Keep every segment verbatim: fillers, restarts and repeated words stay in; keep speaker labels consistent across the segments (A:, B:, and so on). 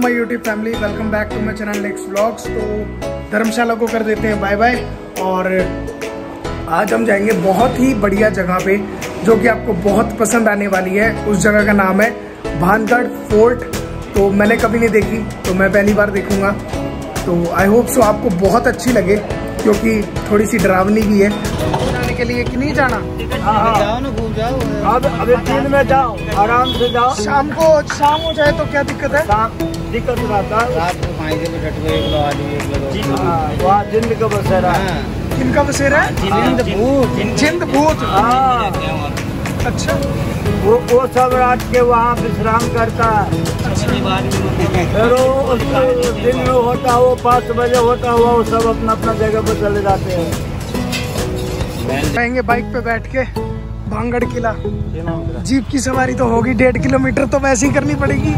A: My YouTube family, welcome back to my channel next vlogs. तो धर्मशाला को कर देते हैं बाय बाय और आज हम जाएंगे बहुत ही बढ़िया जगह पे जो कि आपको बहुत पसंद आने वाली है। उस जगह का नाम है भानगढ़ फोर्ट। तो मैंने कभी नहीं देखी, तो मैं पहली बार देखूंगा। तो आई होप सो आपको बहुत अच्छी लगे क्योंकि थोड़ी सी डरावनी भी है। जाने के लिए कि नहीं जाना?
B: जाओ ना, घूम जाओ।
C: अब अभी दिन में जाओ, आराम से जाओ।
A: शाम को शाम हो जाए तो क्या दिक्कत है?
C: दिक्कत रहता है।
B: रात को फायदे पे डट गए, एक आदमी एक लोग।
C: हाँ, वहाँ जिंद का बसेरा है।
A: किनका बसेरा है?
B: जिंद भूत,
A: जिंद भूत।
C: हाँ,
A: अच्छा,
C: वो वो सब रात के वहाँ विश्राम करता है। फिर वो उसको दिन में होता है, वो पाँच बजे होता हुआ वो सब अपना अपना जगह पर चले जाते हैं।
A: जाएंगे बाइक पे बैठ के भानगढ़ किला। जीप की सवारी तो होगी, डेढ़ किलोमीटर तो वैसे ही करनी पड़ेगी।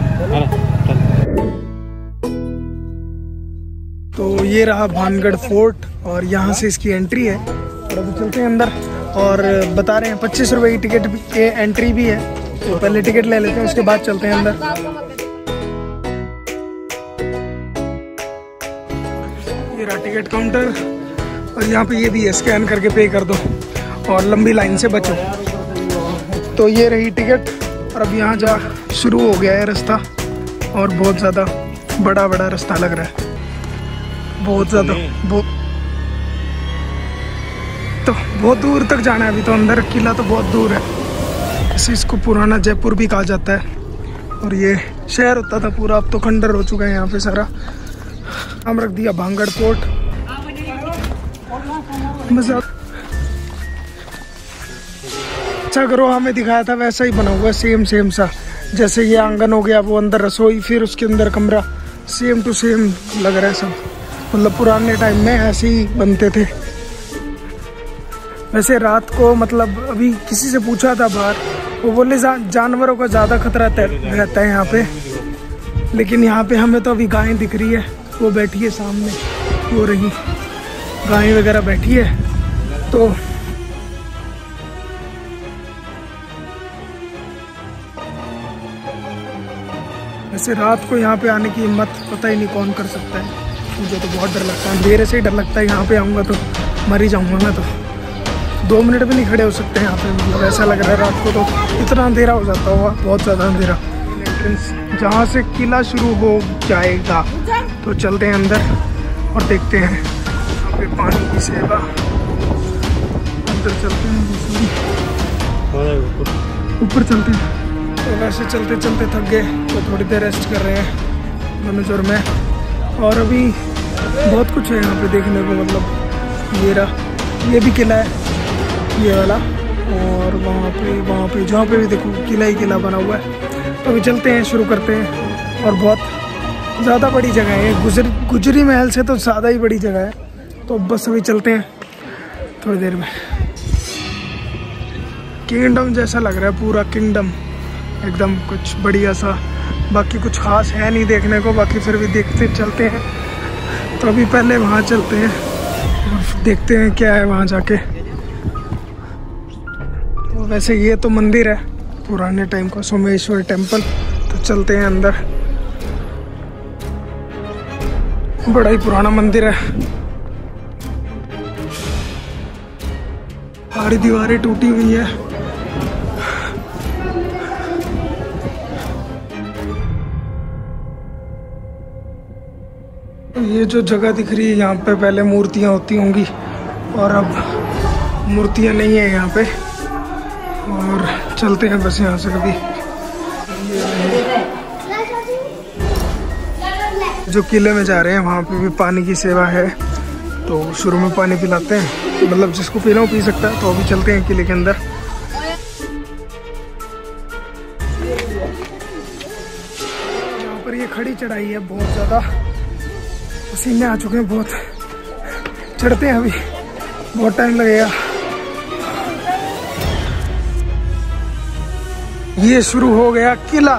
A: तो ये रहा भानगढ़ फोर्ट और यहाँ से इसकी एंट्री है। और अभी चलते हैं अंदर और बता रहे हैं पच्चीस रुपए की टिकट की एंट्री भी है। तो पहले टिकट ले लेते हैं, उसके बाद चलते हैं अंदर। ये रहा टिकट काउंटर और यहाँ पे ये भी है, स्कैन करके पे कर दो और लंबी लाइन से बचो। तो ये रही टिकट और अब यहाँ जा शुरू हो गया है रास्ता और बहुत ज़्यादा बड़ा बड़ा रास्ता लग रहा है, बहुत ज़्यादा। बहुत तो बहुत दूर तक जाना है अभी तो। अंदर किला तो बहुत दूर है, इसे इसको पुराना जयपुर भी कहा जाता है। और ये शहर होता था पूरा, अब तो खंडर हो चुका है यहाँ पे सारा। हम रख दिया भानगढ़ फोर्ट। मजा अच्छा करो, हमें दिखाया था वैसा ही बना हुआ, सेम सेम सा। जैसे ये आंगन हो गया, वो अंदर रसोई, फिर उसके अंदर कमरा, सेम टू सेम लग रहा है सब। मतलब पुराने टाइम में ऐसे ही बनते थे। वैसे रात को मतलब अभी किसी से पूछा था बाहर, वो बोले जा, जानवरों का ज़्यादा खतरा रहता है यहाँ पे। लेकिन यहाँ पे हमें तो अभी गायें दिख रही है, वो बैठी है सामने, वो रही गायें वगैरह बैठी है। तो वैसे रात को यहाँ पे आने की हिम्मत पता ही नहीं कौन कर सकता है। मुझे तो बहुत डर लगता है, अंधेरे से ही डर लगता है। यहाँ पे आऊँगा तो मर ही जाऊँगा मैं तो। दो मिनट भी नहीं खड़े हो सकते यहाँ पे, मतलब ऐसा लग रहा है रात को तो इतना अंधेरा हो जाता होगा, बहुत ज़्यादा अंधेरा। एंट्रेंस जहाँ से किला शुरू हो जाएगा, तो चलते हैं अंदर और देखते हैं। यहाँ पे पानी की सेवा, अंदर चलते हैं, ऊपर चलते हैं। तो वैसे चलते चलते थक गए तो थोड़ी देर रेस्ट कर रहे हैं मनोज और मैं। और अभी बहुत कुछ है यहाँ पे देखने को, मतलब ये रहा, ये भी किला है ये वाला। और वहाँ पे वहाँ पे जहाँ पे भी देखो किला ही किला बना हुआ है। तो अभी चलते हैं, शुरू करते हैं। और बहुत ज़्यादा बड़ी जगह है, गुजर गुजरी महल से तो ज़्यादा ही बड़ी जगह है। तो बस अभी चलते हैं थोड़ी देर में। किंगडम जैसा लग रहा है, पूरा किंगडम एकदम कुछ बढ़िया सा। बाकी कुछ खास है नहीं देखने को, बाकी फिर भी देखते चलते हैं। तो अभी पहले वहाँ चलते हैं और देखते हैं क्या है वहाँ जाके। तो वैसे ये तो मंदिर है पुराने टाइम का, सोमेश्वर टेम्पल। तो चलते हैं अंदर, बड़ा ही पुराना मंदिर है। सारी दीवारें टूटी हुई है। ये जो जगह दिख रही है यहाँ पे पहले मूर्तियाँ होती होंगी और अब मूर्तियाँ नहीं है यहाँ पे। और चलते हैं बस यहाँ से कभी। जो किले में जा रहे हैं वहाँ पे भी पानी की सेवा है। तो शुरू में पानी पिलाते हैं, मतलब जिसको पीना हो पी सकता है। तो अभी चलते हैं किले के अंदर। यहाँ पर ये खड़ी चढ़ाई है, बहुत ज़्यादा पसीने आ चुके हैं, बहुत चढ़ते हैं अभी, बहुत टाइम लगेगा। ये शुरू हो गया किला।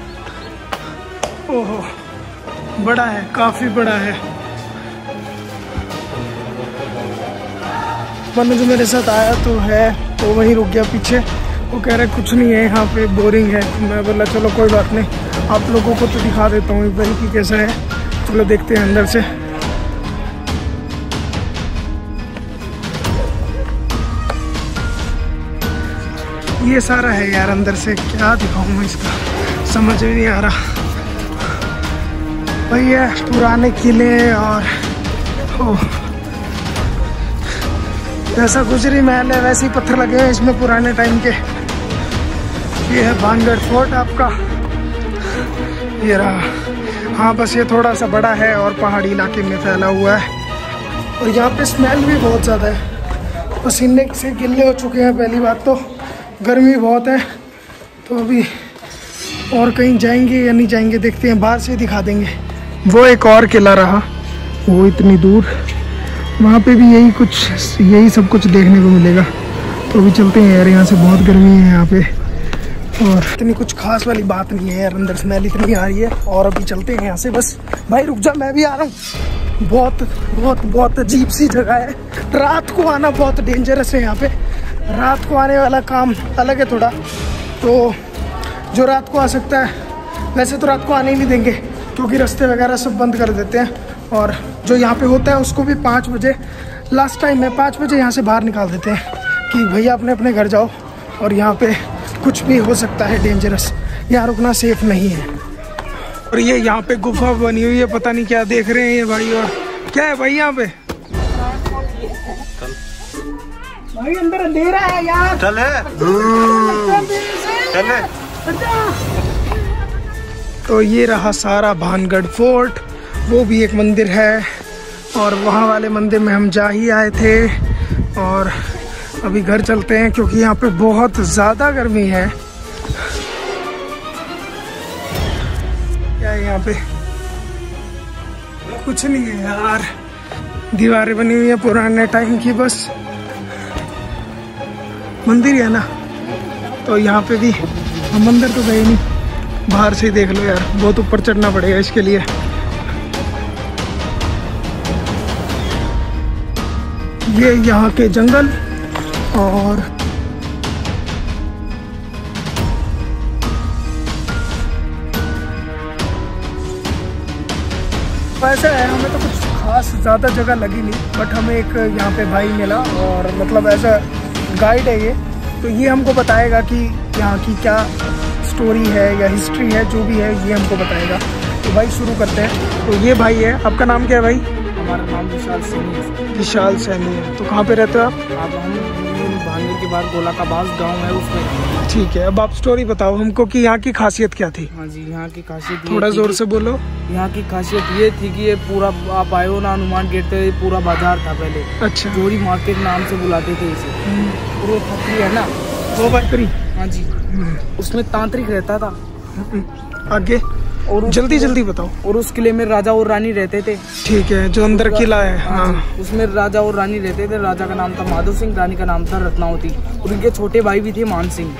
A: ओहो, बड़ा है, काफी बड़ा है। मनु जो मेरे साथ आया तो है, तो वहीं रुक गया पीछे। वो कह रहे कुछ नहीं है यहाँ पे, बोरिंग है। मैं बोला चलो कोई बात नहीं, आप लोगों को तो दिखा देता हूँ एक बार कि कैसा है। चलो देखते हैं अंदर से। ये सारा है यार अंदर से, क्या दिखाऊं मैं इसका, समझ में नहीं आ रहा। भाई ये पुराने किले और ओ, जैसा गुजरी महल है वैसे ही पत्थर लगे हैं इसमें पुराने टाइम के। ये है भानगढ़ फोर्ट आपका, ये रहा। हाँ बस ये थोड़ा सा बड़ा है और पहाड़ी इलाके में फैला हुआ है, और यहाँ पे स्मेल भी बहुत ज़्यादा है, पसीने से गिले हो चुके हैं। पहली बात तो गर्मी बहुत है, तो अभी और कहीं जाएंगे या नहीं जाएंगे देखते हैं, बाहर से दिखा देंगे। वो एक और किला रहा, वो इतनी दूर, वहाँ पे भी यही कुछ यही सब कुछ देखने को मिलेगा। तो अभी चलते हैं यार, यहाँ से बहुत गर्मी है यहाँ पे, और इतनी कुछ खास वाली बात नहीं है यार, अंदर स्मेल इतनी आ रही है। और अभी चलते हैं यहाँ से बस। भाई रुक जा, मैं भी आ रहा हूँ। बहुत बहुत बहुत अजीब सी जगह है, रात को आना बहुत डेंजरस है यहाँ पे। रात को आने वाला काम अलग है थोड़ा, तो जो रात को आ सकता है, वैसे तो रात को आने ही नहीं देंगे क्योंकि रास्ते वगैरह सब बंद कर देते हैं। और जो यहाँ पे होता है उसको भी पाँच बजे लास्ट टाइम है, पाँच बजे यहाँ से बाहर निकाल देते हैं कि भैया अपने अपने घर जाओ। और यहाँ पे कुछ भी हो सकता है डेंजरस, यहाँ रुकना सेफ नहीं है। और ये यहाँ पे गुफा बनी हुई है, पता नहीं क्या देख रहे हैं ये भाई। और क्या है भाई यहाँ पे? भाई अंदर अंधेरा है यार।
C: चले चले।
A: तो ये रहा सारा भानगढ़ फोर्ट, वो भी एक मंदिर है, और वहाँ वाले मंदिर में हम जा ही आए थे। और अभी घर चलते हैं क्योंकि यहाँ पे बहुत ज़्यादा गर्मी है। क्या है यहाँ पे? कुछ नहीं है यार, दीवारें बनी हुई है पुराने टाइम की, बस मंदिर है ना। तो यहाँ पे भी हम अंदर तो गए नहीं, बाहर से ही देख लो यार, बहुत ऊपर चढ़ना पड़ेगा इसके लिए। ये यहाँ के जंगल, और वैसे है, हमें तो कुछ खास ज़्यादा जगह लगी नहीं, बट हमें एक यहाँ पे भाई मिला, और मतलब ऐसा गाइड है ये, तो ये हमको बताएगा कि यहाँ की क्या स्टोरी है या हिस्ट्री है, जो भी है ये हमको बताएगा। तो भाई शुरू करते हैं। तो ये भाई है, आपका नाम क्या है भाई?
B: हमारा नाम विशाल सैनी है।
A: विशाल सैनी है। तो कहाँ पे रहते हो आप?
B: अब हम भानगढ़ के बाद गोला का बास गाँव है उसमें।
A: ठीक है, अब आप स्टोरी बताओ हमको कि यहाँ की खासियत क्या थी।
B: हाँ जी, यहाँ की खासियत
A: थोड़ा जोर से बोलो।
B: यहाँ की खासियत ये थी कि ये पूरा आप आए हो ना, हनुमान गेट पे पूरा बाजार था पहले।
A: अच्छा।
B: जोरी मार्केट नाम से बुलाते थे इसे। पूरा फैक्ट्री है ना,
A: वो फैक्ट्री।
B: हाँ जी, उसमें तांत्रिक रहता था।
A: आगे
B: और
A: जल्दी जल्दी बताओ।
B: और उस किले में राजा और रानी रहते थे।
A: ठीक है, जो अंदर किला है।
B: हाँ, हाँ। उसमें राजा और रानी रहते थे। राजा का नाम था माधव सिंह, रानी का नाम था रत्नावती, और उनके छोटे भाई भी थे मान सिंह।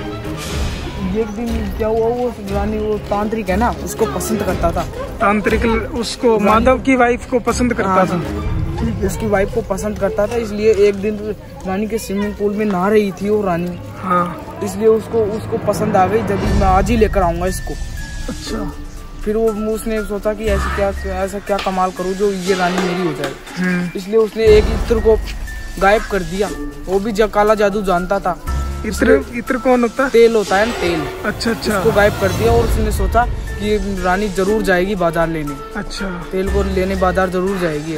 B: एक दिन क्या हुआ, वो रानी, वो तांत्रिक है ना, उसको पसंद करता था।
A: तांत्रिक उसको माधव की वाइफ को पसंद करता
B: हाँ,
A: था।
B: उसकी वाइफ को पसंद करता था, इसलिए एक दिन रानी के स्विमिंग पूल में नहा रही थी वो रानी।
A: हाँ।
B: इसलिए उसको उसको पसंद आ गई, जब मैं आज ही लेकर आऊंगा इसको।
A: अच्छा।
B: फिर वो उसने सोचा कि ऐसे क्या ऐसा क्या कमाल करूं जो ये रानी मेरी हो जाए। इसलिए उसने एक इत्र को गायब कर दिया। वो भी जब काला जादू जानता था।
A: इत्र इत्र कौन होता है?
B: तेल होता है ना, तेल।
A: अच्छा अच्छा।
B: उसको गायब कर दिया, और उसने सोचा कि ये रानी जरूर जाएगी बाजार लेने।
A: अच्छा।
B: तेल को लेने बाजार जरूर जाएगी।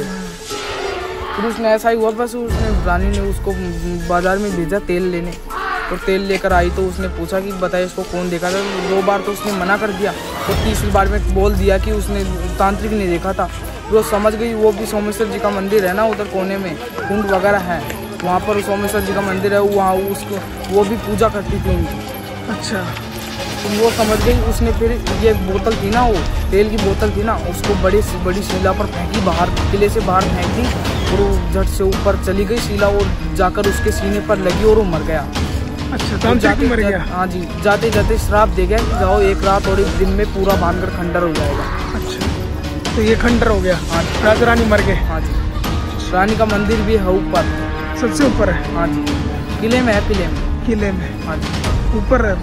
B: फिर उसने ऐसा ही हुआ, बस उसने रानी ने उसको बाजार में भेजा तेल लेने, और तेल लेकर आई तो उसने पूछा कि बताइए इसको कौन देखा था। दो बार तो उसने मना कर दिया, और तीसरी बार में बोल दिया कि उसने तांत्रिक ने देखा था। वो समझ गई। वो भी सोमेश्वर जी का मंदिर है ना, उधर कोने में कुंड वगैरह है, वहाँ पर सोमेश्वर जी का मंदिर है, वहाँ उसको वो भी पूजा करती थी उनकी।
A: अच्छा।
B: तो वो समझ गई। उसने फिर ये बोतल थी ना, वो तेल की बोतल थी ना, उसको बड़ी बड़ी शिला पर फेंकी, बाहर किले से बाहर फेंकी, और वो झट से ऊपर चली गई शिला, और जाकर उसके सीने पर लगी और वो मर गया।
A: अच्छा, तांत्रिक मर गया।
B: हाँ जी, जाते जाते श्राप दे गया कि जाओ एक रात और एक दिन में पूरा भानगढ़ खंडर हो जाएगा।
A: अच्छा, तो ये खंडर हो गया।
B: हाँ,
A: राजा रानी मर गए।
B: हाँ जी। रानी का मंदिर भी है ऊपर,
A: सबसे ऊपर है।
B: हाँ जी, किले में है, किले में।
A: किले में।
B: हाँ जी,
A: ऊपर है।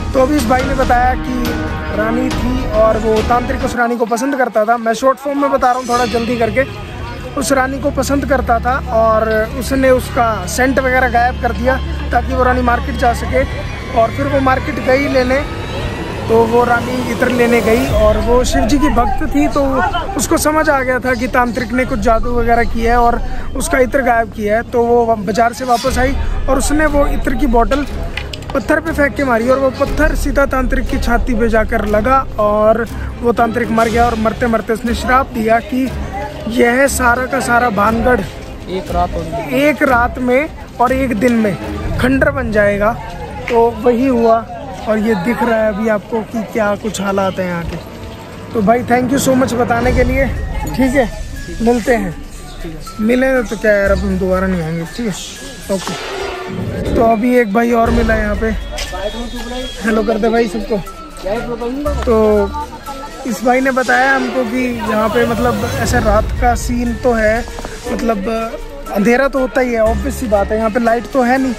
A: तो अभी इस भाई ने बताया कि रानी थी और वो तांत्रिक उस रानी को पसंद करता था। मैं शॉर्ट फॉर्म में बता रहा हूँ थोड़ा जल्दी करके। उस रानी को पसंद करता था और उसने उसका सेंट वगैरह गायब कर दिया ताकि वो रानी मार्केट जा सके। और फिर वो मार्केट गई लेने, तो वो रानी इत्र लेने गई और वो शिव जी की भक्त थी, तो उसको समझ आ गया था कि तांत्रिक ने कुछ जादू वगैरह किया है और उसका इत्र गायब किया है। तो वो बाज़ार से वापस आई और उसने वो इत्र की बोतल पत्थर पे फेंक के मारी और वो पत्थर सीधा तांत्रिक की छाती पे जाकर लगा और वो तांत्रिक मर गया। और मरते मरते उसने श्राप दिया कि यह सारा का सारा भानगढ़
B: एक रात और
A: एक रात में और एक दिन में खंडर बन जाएगा। तो वही हुआ और ये दिख रहा है अभी आपको कि क्या कुछ हालात हैं यहाँ के। तो भाई थैंक यू सो मच बताने के लिए। ठीक है, मिलते हैं। मिले तो क्या यार, अब हम दोबारा नहीं आएंगे। ठीक है, ओके। तो अभी एक भाई और मिला यहाँ पे। हेलो कर दे भाई सबको। तो इस भाई ने बताया हमको कि यहाँ पे मतलब ऐसा रात का सीन तो है, मतलब अंधेरा तो होता ही है, ऑब्वियस सी बात है। यहाँ पे लाइट तो है नहीं,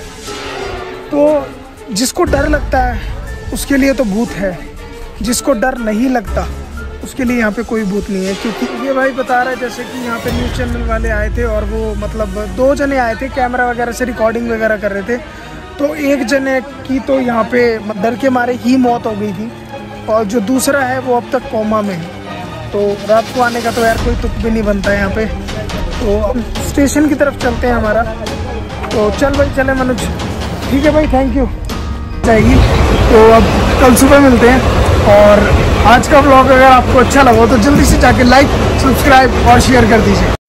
A: तो जिसको डर लगता है उसके लिए तो भूत है, जिसको डर नहीं लगता उसके लिए यहाँ पे कोई भूत नहीं है। क्योंकि ये भाई बता रहा है जैसे कि यहाँ पे न्यूज़ चैनल वाले आए थे और वो मतलब दो जने आए थे, कैमरा वगैरह से रिकॉर्डिंग वगैरह कर रहे थे। तो एक जने की तो यहाँ पे डर के मारे ही मौत हो गई थी और जो दूसरा है वो अब तक कोमा में है। तो रात को आने का तो यार कोई तुक भी नहीं बनता है यहाँ पे। तो अब स्टेशन की तरफ चलते हैं हमारा। तो चल भाई, चले मनोज। ठीक है भाई, थैंक यू। जाएगी तो अब कल सुबह मिलते हैं। और आज का व्लॉग अगर आपको अच्छा लगा तो जल्दी से जाके लाइक, सब्सक्राइब और शेयर कर दीजिए।